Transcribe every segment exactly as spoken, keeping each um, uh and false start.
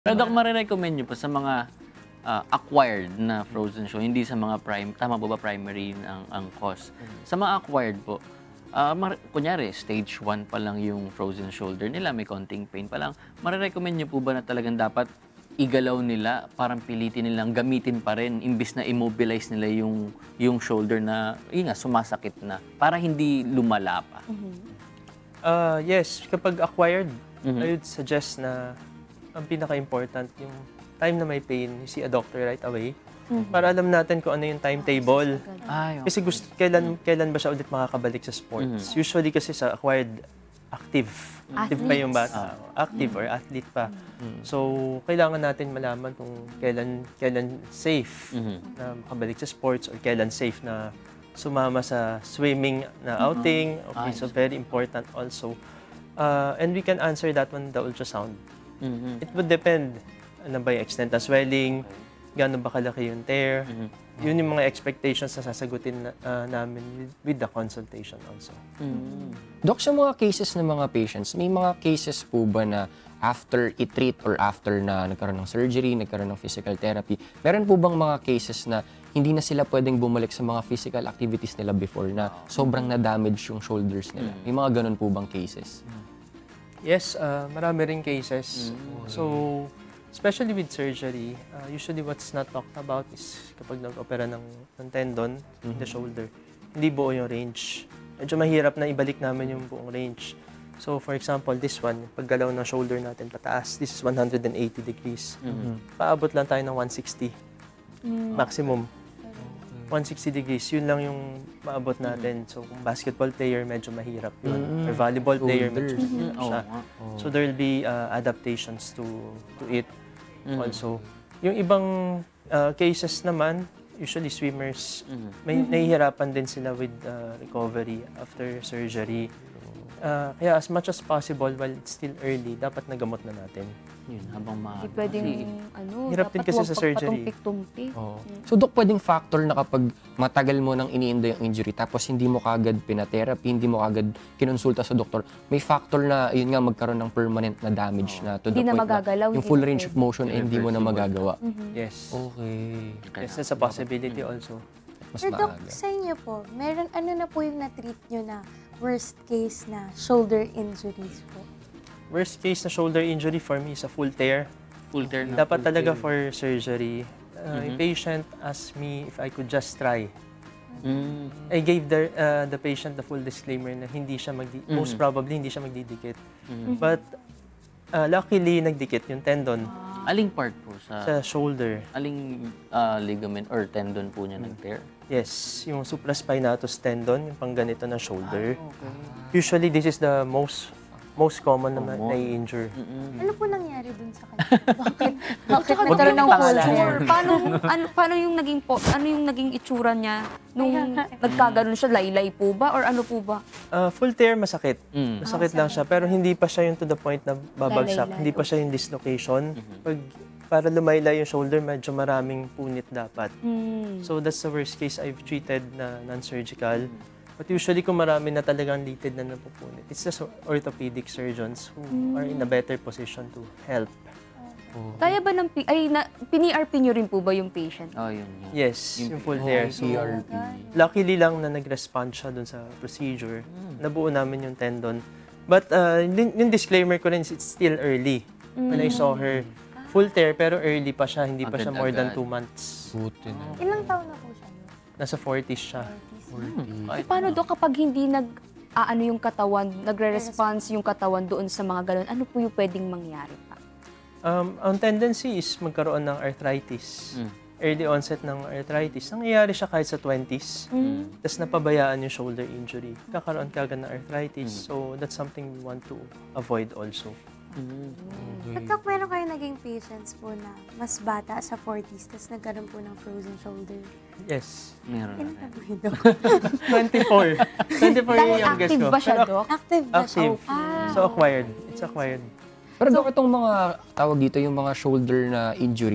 Pero Doc, marirecommend nyo po sa mga ah, acquired na frozen shoulder, hindi sa mga prime, tama po ba primary ang, ang cause? Sa mga acquired po, ah, mar- kunyari stage one pa lang yung frozen shoulder nila, may konting pain pa lang, marirecommend nyo po ba na talagang dapat igalaw nila, parang pilitin nilang gamitin pa rin, imbis na immobilize nila yung, yung shoulder na, yun nga, sumasakit na, para hindi lumala pa? Uh, yes, kapag acquired, Mhm. I would suggest na ang pinaka-important yung time na may pain, you see a doctor right away. Para alam natin kung ano yung timetable. Ay, Kasi gusto, kailan, kailan ba siya ulit makakabalik sa sports? Usually kasi sa acquired, active. Active pa yung bata. Active or athlete pa. So, kailangan natin malaman kung kailan, kailan safe na makabalik sa sports or kailan safe na sumama sa swimming na outing. Okay, so very important also. Uh, and we can answer that one the ultrasound. Mhm. It would depend. Ano ba yung extent ng swelling, gaano ba kalaki yung tear. Yun yung mga expectations na sasagutin na, uh, namin with, with the consultation also. Mhm. Dok, sa mga cases ng mga patients, may mga cases po ba na after i-treat or after na nagkaroon ng surgery, nagkaroon ng physical therapy, meron po bang mga cases na hindi na sila pwedeng bumalik sa mga physical activities nila before na sobrang na-damage yung shoulders nila? May mga ganun po bang cases? Yes, uh, marami rin cases. So, especially with surgery, uh, usually what's not talked about is kapag nag-opera ng, ng tendon in the shoulder, hindi buo yung range. Medyo mahirap na ibalik namin yung buong range. So, for example, this one, paggalaw ng shoulder natin pataas, this is one hundred eighty degrees. Paabot lang tayo ng one sixty. Maximum. one sixty degrees, yun lang yung maabot natin. So, kung basketball player, medyo mahirap yun. Or volleyball player, medyo mahirap siya. So, there will be uh, adaptations to to it also. Yung ibang uh, cases naman, usually swimmers, may nahihirapan din sila with uh, recovery after surgery. Uh, kaya as much as possible, while it's still early, dapat nagamot na natin. Yun, habang maaga. Hindi pwedeng, Kasi, ano, Hirap din dapat kasi huwag sa surgery. pagpatumpik-tumpik. Oo. So, Dok, pwedeng factor na kapag matagal mo nang iniinda yung injury tapos hindi mo kagad pinatherapy, hindi mo kagad kinonsulta sa doktor, may factor na, yun nga, magkaroon ng permanent na damage na to the Hindi na point magagalaw, yung hindi full na range of pwede. motion eh, hindi mo na magagawa. Yes. Okay. Yes, that's a possibility also. Mas Pero Doc, maaga. sa inyo po, meron ano na po yung na-treat nyo na worst case na shoulder injuries po? Worst case na shoulder injury for me is a full tear. full tear na. Dapat talaga for surgery. Uh, Yung patient asked me if I could just try. Mm. I gave the uh, the patient the full disclaimer na hindi siya magdi most probably hindi siya magdidikit. But uh, luckily nagdikit yung tendon Aling part po sa, sa shoulder. aling ah, ligament or tendon po niya nag-tear? Yes, yung supraspinatus tendon, yung pang ganito na shoulder. Usually this is the most most common na Common. na-injure. Ano po nangyari dun sa kanya? Bakit? Bakit Tsaka nagkaroon ng full pangalan. tear? paano, ano, paano yung naging po, ano yung naging itsura niya nung nagkaganon siya, laylay po ba or ano po ba? Uh, full tear masakit. Mm. Masakit lang siya pero hindi pa siya yung to the point na babagsak. Lalaylay. Hindi pa siya yung dislocation. Pag para lumaylay yung shoulder, medyo maraming punit dapat. Hmm. So that's the worst case I've treated na non-surgical. But usually kung marami na talagang litid na napupunit, it's just orthopedic surgeons who are in a better position to help. Kaya ba ng, P- ay, na, pin-E R P niyo rin po ba yung patient? Oh, yun. yun. Yes, yung full tear. So, C R P. luckily lang na nag-respond siya dun sa procedure. Nabuo namin yung tendon. But uh, yung, yung disclaimer ko rin, is it's still early. When I saw her, full tear pero early pa siya, hindi pa siya more than Agad-agad. two months. Buti na. Ilang taon na po siya? Nasa forties siya. So, paano do kapag hindi nag, ah, ano yung katawan, nagre-response yung katawan doon sa mga galon, ano po yung pwedeng mangyari pa? Um, ang tendency is magkaroon ng arthritis. Mm. Early onset ng arthritis. Nangyayari siya kahit sa twenties. Tapos napabayaan yung shoulder injury. Kakaroon ka agad ng arthritis. So that's something we want to avoid also. But Doc, meron kayo naging patients po na mas bata sa forties, tapos nagkaroon po ng frozen shoulder. Yes. Meron Ilan na. na po yun, Doc? twenty-four. twenty-four yung Dahil youngest active ko. ba siya, Pero Doc? Active ba siya? active. So acquired. It's acquired. Pero Dok, itong mga tawag dito, yung mga shoulder na injuries,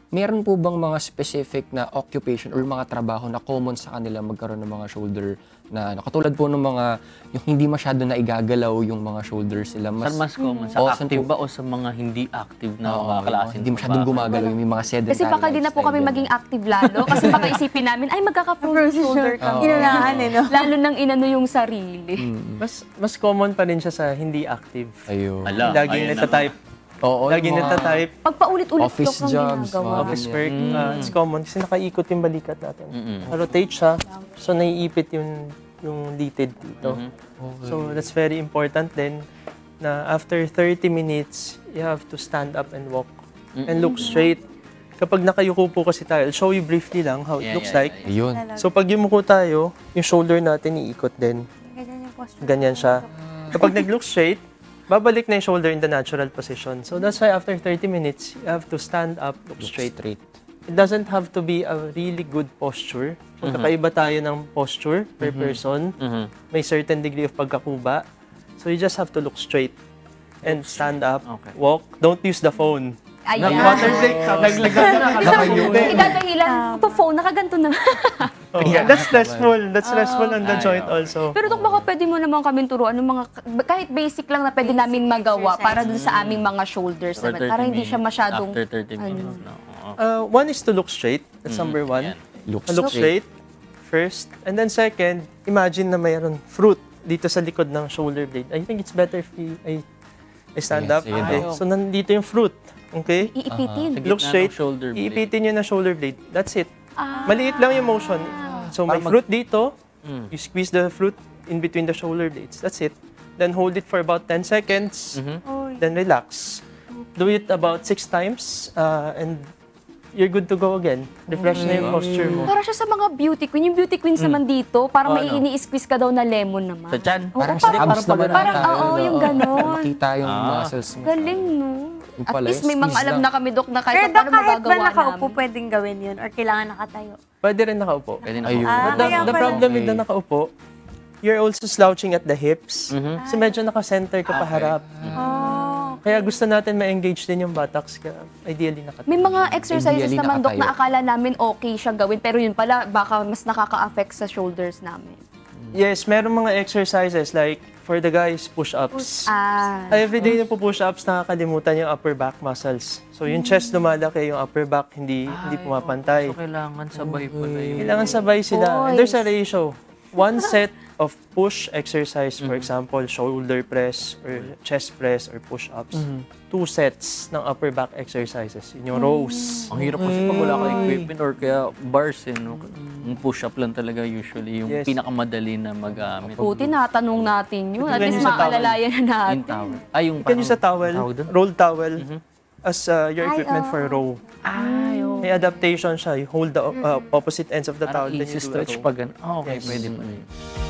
meron po bang mga specific na occupation or mga trabaho na common sa kanila magkaroon ng mga shoulder na ano, katulad po ng mga yung hindi masyado na igagalaw yung mga shoulders sila. Saan mas common? Sa Oo, saan active po- ba o sa mga hindi active na Oo, mga klase? hindi masyadong gumagalaw yung may mga sedentary Kasi baka di na po lifestyle, kami ganun. maging active lalo. Kasi baka isipin namin, ay magkaka-frozen shoulder kami. Inunahan eh, no? Lalo nang inano yung sarili. Mas mas common pa rin siya sa hindi active. Ayun. Ala, Laging ayun na nagtatype. Oo, Laging yung mga nagtatype. Pag paulit-ulit Office Dok, ang jobs, ginagawa. mga Office ganyan. work, uh, it's common kasi nakaikot yung balikat natin. Mm-mm. Rotate siya, so naiipit yung yung litid dito. So that's very important then na after thirty minutes, you have to stand up and walk and look straight. Kapag nakayuko po kasi tayo, I'll show you briefly lang how it Yeah, looks yeah, like. Ayun. So pag yumuko tayo, yung shoulder natin iikot din. Ganyan yung posture. Ganyan siya. Kapag nag-look straight, babalik na yung shoulder in the natural position. So that's why after thirty minutes, you have to stand up, look straight. Straight. It doesn't have to be a really good posture. Magkakaiba tayo ng posture per person. Mhm. May certain degree of pagkakuba. So you just have to look straight and stand up, Okay. walk. Don't use the phone. Ayan. Water break ka, naglagan na Idadahilan, ito phone, nakaganto na. Oh, that's stressful. That's stressful on the Ay, joint okay. also. Pero Dok, baka pwede mo naman kami turuan ng mga, kahit basic lang na pwede namin magawa exercise. para dun sa aming mga shoulders For naman. thirty Para hindi siya minutes. masyadong, After thirty minutes, ano. no? Oo. Uh, one is to look straight. That's Mm, number one. yan. Look Uh, Look straight first. And then second, imagine na mayroon fruit dito sa likod ng shoulder blade. I think it's better if we, I, I stand Yes, up. sige Okay. daw. So nandito yung fruit. Okay? iipitin. Sa Look gitna ng straight. shoulder blade. Iipitin nyo na shoulder blade. That's it. Ah. Maliit lang yung motion. So may Para mag- fruit dito. Mm. You squeeze the fruit in between the shoulder blades. That's it. Then hold it for about ten seconds. Mhm. Uy. Then relax. Do it about six times. Uh, and you're good to go again. Refresh na yung posture mo. Para siya sa mga beauty queen. Yung beauty queens naman dito, parang Oh, may ano? ini-squeeze ka daw na lemon naman. Sa tiyan? Oo, Parang parang, sa abs parang naman pag- parang, ata oo, yun, yung no? ganon. Makita yung Ah. muscles mo. Galing, no? Yung At pala, least may mga squeeze alam lang. na kami, Dok, na kahit Pero pa paano Dok, kahit ba magagawa nakaupo, namin. pwedeng gawin yun? Or kailangan nakatayo? Pwede rin nakaupo. Pwede na. Ayun. Ah, But the, kaya the pala. problem with the Okay. nakaupo, you're also slouching at the hips. Mhm. So medyo naka-center ka pa harap. Oh. Kaya gusto natin ma-engage din yung buttocks. Kaya ideally nakatayo. May mga exercises Ideally, naman, Dok, na nakatayo. akala namin okay siya gawin. Pero yun pala, baka mas nakaka-affect sa shoulders namin. Yes, meron mga exercises like for the guys, push-ups. Ah. Every day na po push-ups, nakakalimutan yung upper back muscles. So yung chest lumalaki, yung upper back hindi hindi pumapantay. So, kailangan sabay pala yun. Kailangan sabay sila. And Boys. there's a ratio. One set of push exercise, for example, shoulder press or chest press or push-ups. Two sets ng upper back exercises. Yun yung rows. Ang hirap kasi pag wala ka equipment or kaya bars, eh, no? Yung push-up lang talaga usually, yung Yes. pinakamadali na magamit. Buti natanong natin yun. At Ganyan least sa towel. maalalayan na natin. Yung towel. Ay, yung You can use a towel, tawag doon? rolled towel, as uh, your Ay, equipment oo. for row. Ay, oh. May adaptation siya. You hold the uh, opposite ends of the towel, Parang then you easy do a stretch row. pag gan- Ah, okay, Yes. pwede pa rin.